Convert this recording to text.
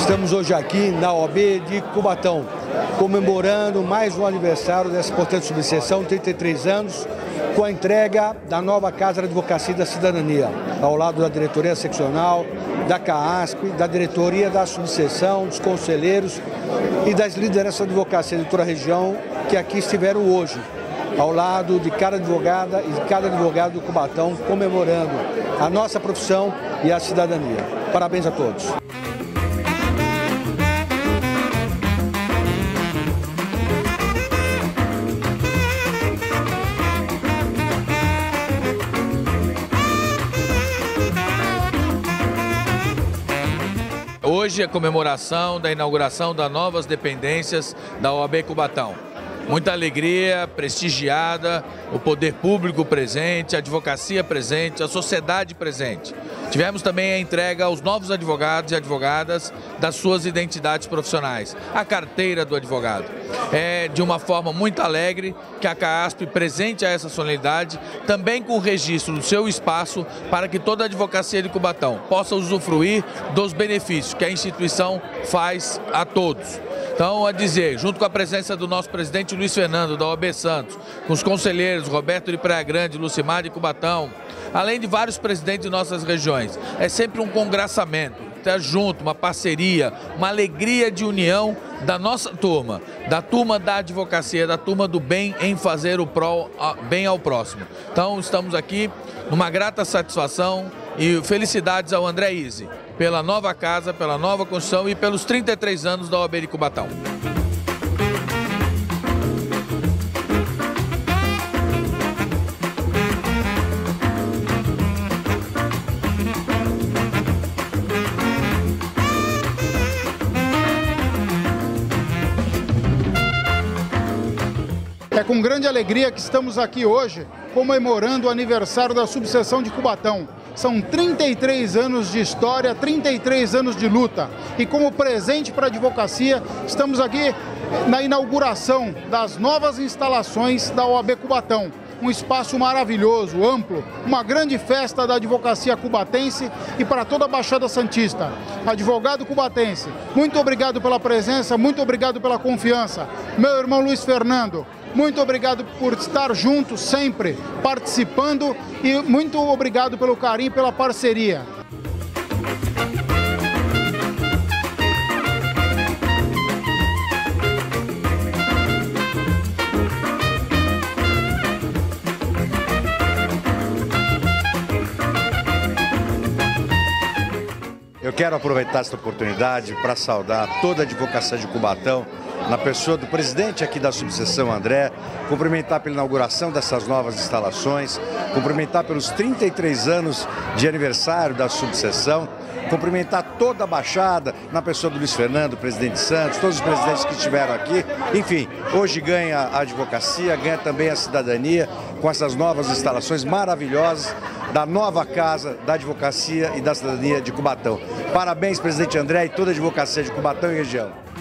Estamos hoje aqui na OAB de Cubatão, comemorando mais um aniversário dessa importante subseção, 33 anos, com a entrega da nova Casa da Advocacia e da Cidadania, ao lado da diretoria seccional, da CAASP, da diretoria da subseção, dos conselheiros e das lideranças da advocacia de toda a região que aqui estiveram hoje, ao lado de cada advogada e de cada advogado do Cubatão, comemorando a nossa profissão e a cidadania. Parabéns a todos. Hoje é a comemoração da inauguração das novas dependências da OAB Cubatão. Muita alegria, prestigiada, o poder público presente, a advocacia presente, a sociedade presente. Tivemos também a entrega aos novos advogados e advogadas das suas identidades profissionais, a carteira do advogado. É de uma forma muito alegre que a CAASP presente a essa solenidade, também com o registro do seu espaço, para que toda a advocacia de Cubatão possa usufruir dos benefícios que a instituição faz a todos. Então, a dizer, junto com a presença do nosso presidente Luiz Fernando, da OAB Santos, com os conselheiros Roberto de Praia Grande, Lucimar de Cubatão, além de vários presidentes de nossas regiões, é sempre um congraçamento, estar junto, uma parceria, uma alegria de união da nossa turma, da turma da advocacia, da turma do bem em fazer o bem ao próximo. Então, estamos aqui numa grata satisfação e felicidades ao André Izzi pela nova casa, pela nova construção e pelos 33 anos da OAB de Cubatão. É com grande alegria que estamos aqui hoje comemorando o aniversário da subseção de Cubatão. São 33 anos de história, 33 anos de luta. E como presente para a advocacia, estamos aqui na inauguração das novas instalações da OAB Cubatão. Um espaço maravilhoso, amplo, uma grande festa da advocacia cubatense e para toda a Baixada Santista. Advogado cubatense, muito obrigado pela presença, muito obrigado pela confiança. Meu irmão Luiz Fernando, muito obrigado por estar junto sempre, participando e muito obrigado pelo carinho e pela parceria. Eu quero aproveitar esta oportunidade para saudar toda a advocacia de Cubatão, na pessoa do presidente aqui da subseção, André, cumprimentar pela inauguração dessas novas instalações, cumprimentar pelos 33 anos de aniversário da subseção, cumprimentar toda a Baixada, na pessoa do Luiz Fernando, presidente Santos, todos os presidentes que estiveram aqui. Enfim, hoje ganha a advocacia, ganha também a cidadania, com essas novas instalações maravilhosas da nova Casa da Advocacia e da Cidadania de Cubatão. Parabéns, presidente André, e toda a advocacia de Cubatão e região.